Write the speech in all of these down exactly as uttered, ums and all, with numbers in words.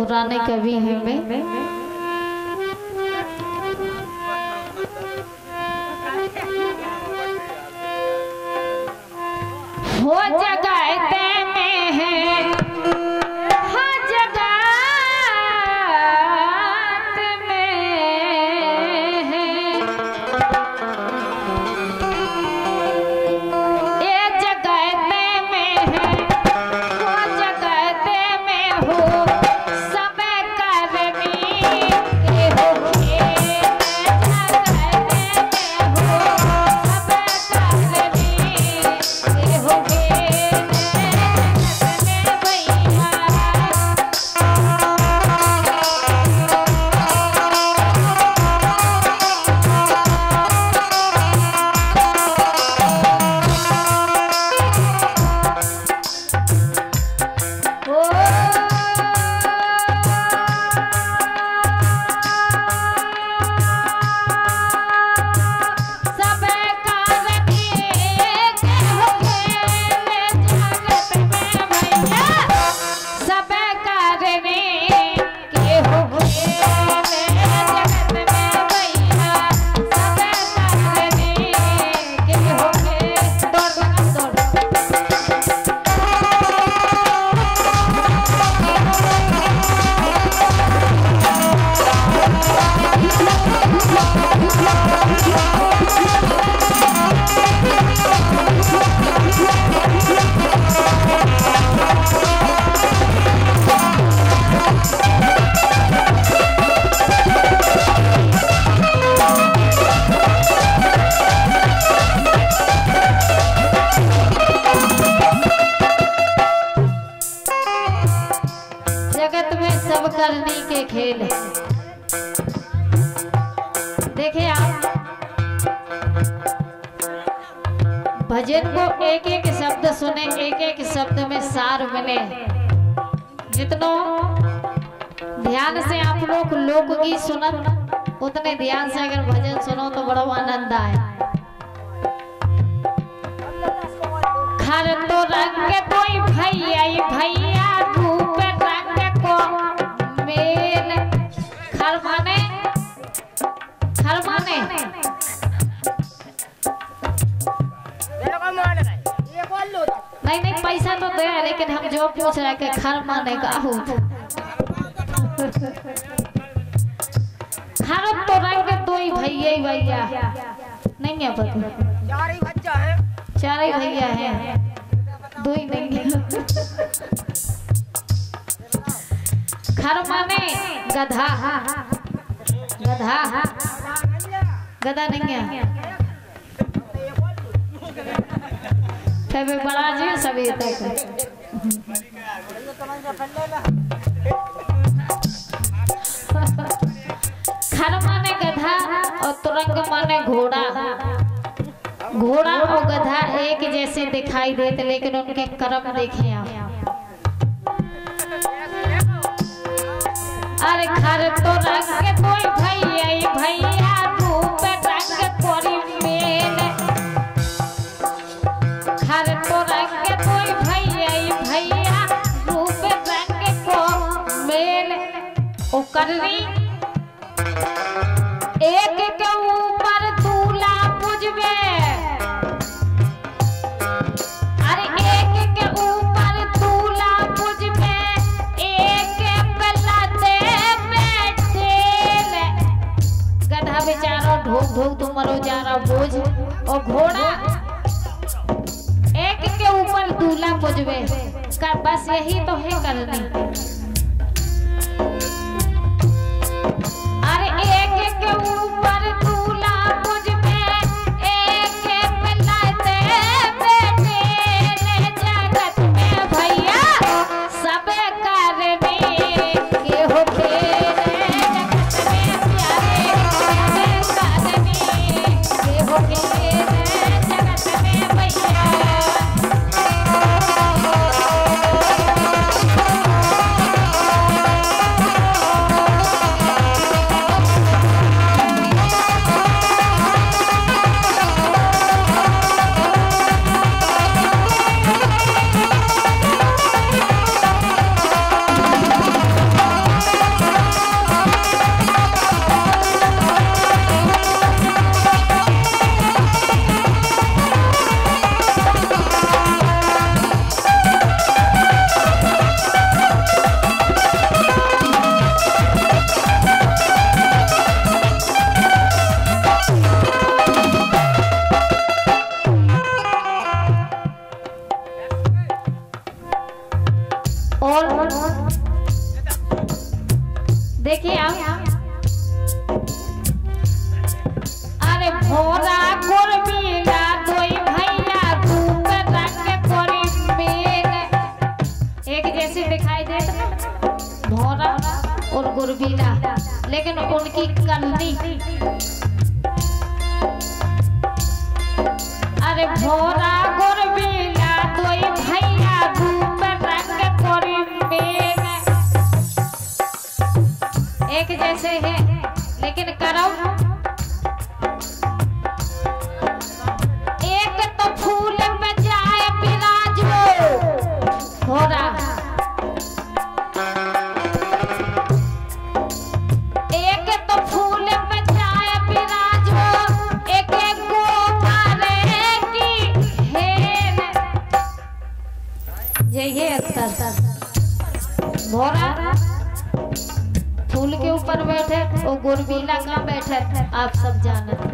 पुराने कवि हैं वे। हो जगाते में है हाँ जगात में है ये जगाते में है हो जगाते में हो सब करनी ये हो ये जगाते में हो सब करनी ये हो करने के खेल है। देखिए आप भजन को एक एक शब्द सुने, एक एक शब्द में सार मिले। जितना ध्यान से आप लोग लोकगीत सुनत उतने ध्यान से अगर भजन सुनो तो बड़ा आनंद आए। खर तो रंग कोई भैया भैया रूप रंग को मेल खर माने खर माने नहीं नहीं पैसा तो दे, लेकिन हम जो पूछ रहे कि खर माने का हो खर तो रंग दो ही भैया भैया नहीं है पता चार ही बच्चा है चार ही भैया है दो ही नहीं है। खर माने गधा गधा गधा नहीं है तभी बड़ा जी सभी तक खर माने गधा और तुरंग माने घोड़ा। घोड़ा और गधा एक जैसे दिखाई देते लेकिन उनके कर्म देखें आप। अरे खर तो रंग कोई भैया भैया रूप रंग कोरी मेल खर तो रंग कोई भैया भैया रूप रंग को मेल ओ करनी एक के ऊपर दूल्हा पूजबे। अरे एक के ऊपर दूल्हा पूजबे एक गधा बेचारा ढोक ढोक तुम मरो जा रहा बोझ और घोड़ा एक के ऊपर दूल्हा पूजबे का बस यही तो है करनी। अरे एक के ऊपर दूल्हा पूजबे एक मिलते बेटे जगत में भैया सब करनी के हो जगत में भैया देखिए आप, अरे भोरा गुरबीला दोई भैया धूप रंग कोरी मेल, एक जैसे दिखाई देता ना भोरा और गुरबीला, लेकिन उनकी करनी, अरे भोरा गुरबीला दोई भैया धूप रंग कोरी मेल, एक जैसे है लेकिन करो एक तो फूल में जाए बिराजो भोरा, एक तो फूल में जाए बिराजो, एक एक को मारे की हेन, यही है भोरा फूल के ऊपर बैठे और गुरबीला कहाँ बैठे आप सब जानते।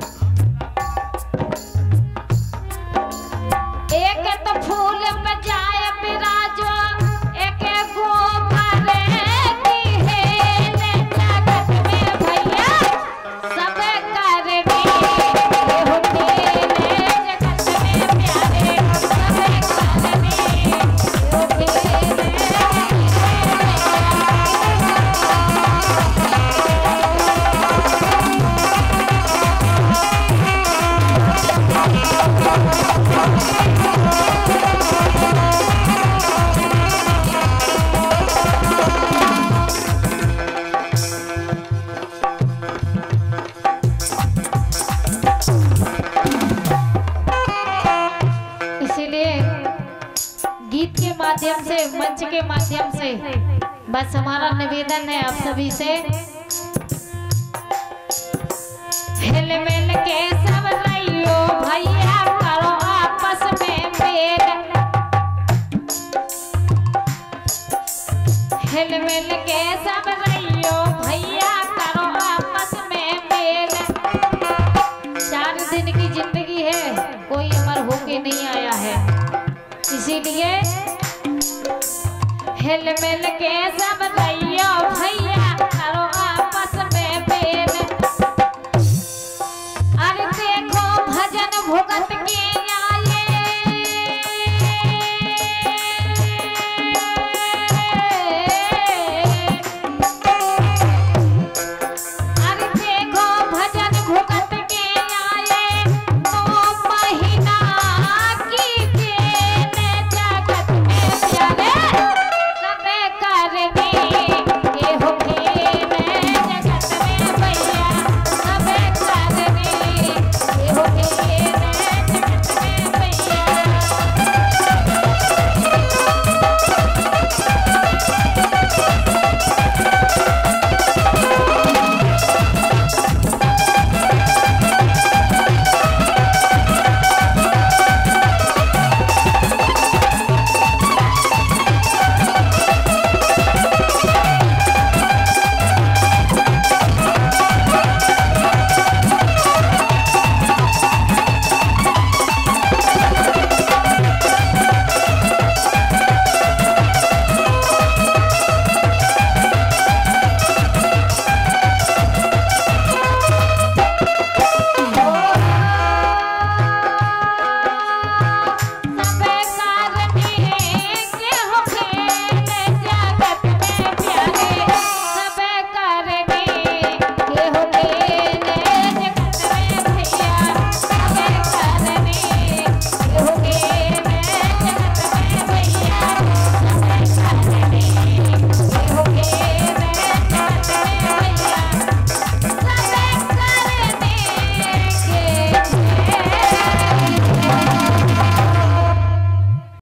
एक तो फूल में जाए बिराजो, एक गो मारे की हेल, जगत में भैया सब करनी होती है, जगत में प्यारे सब करनी होती है। गीत के माध्यम से, मंच के माध्यम से बस हमारा निवेदन है आप सभी से, हिल मिल के सब रहियो भैया करो आपस में मेल, हिल मिल के सब रहियो भैया करो आपस में मेल, चार दिन की जिंदगी है, कोई अमर होके नहीं आया है, इसीलिए हिल मिल के सब